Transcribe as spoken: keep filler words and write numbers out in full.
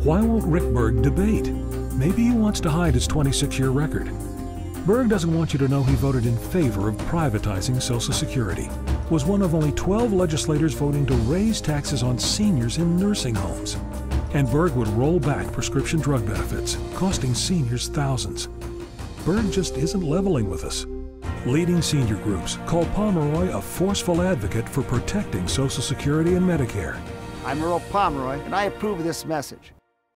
Why won't Rick Berg debate? Maybe he wants to hide his twenty-six year record. Berg doesn't want you to know he voted in favor of privatizing Social Security, was one of only twelve legislators voting to raise taxes on seniors in nursing homes. And Berg would roll back prescription drug benefits, costing seniors thousands. Berg just isn't leveling with us. Leading senior groups call Pomeroy a forceful advocate for protecting Social Security and Medicare. I'm Earl Pomeroy, and I approve of this message.